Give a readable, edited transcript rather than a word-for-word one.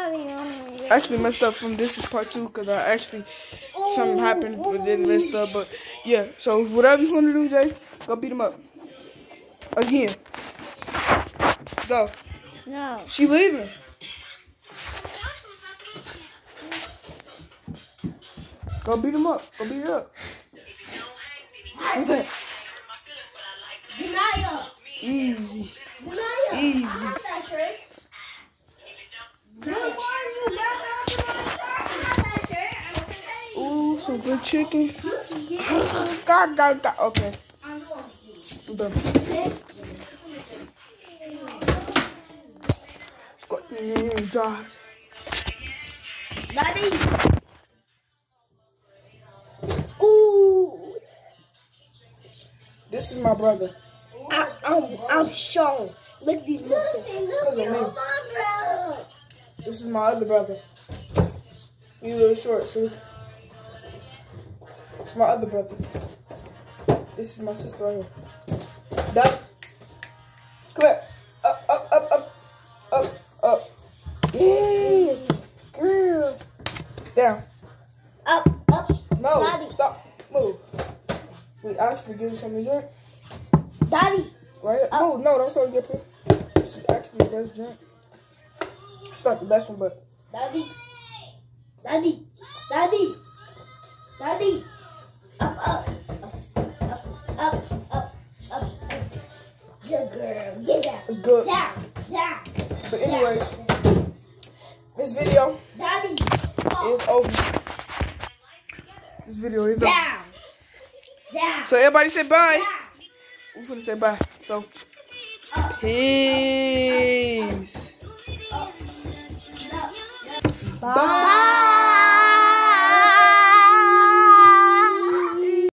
I actually messed up from this is part 2 because I actually something happened but then messed up. But yeah, so whatever you want to do, Jay, go beat him up again. Go. No. She leaving. Go beat him up. Go beat her up. What's that? Denial. Easy. Denial. Easy. I have that shirt. Ooh, some good chicken. God. Okay. I'm done. Got the job. Daddy. Ooh. This is my brother. I'm shown. Look these Look at me. This is my other brother. He's a little short, so it's my other brother. This is my sister right here. Dad, come here. Up. Yeah, girl. Down. Up. No, Daddy. stop. Move. We actually give you something to drink. Daddy. Right here. Move. No, don't try to get here. This is actually the best drink. It's not the best one, but. Daddy. Up. Good girl. Get down. It's good. Down. But anyways, this video Daddy. is over. This video is over. Down. So everybody say bye. We're gonna say bye. So peace. Bye.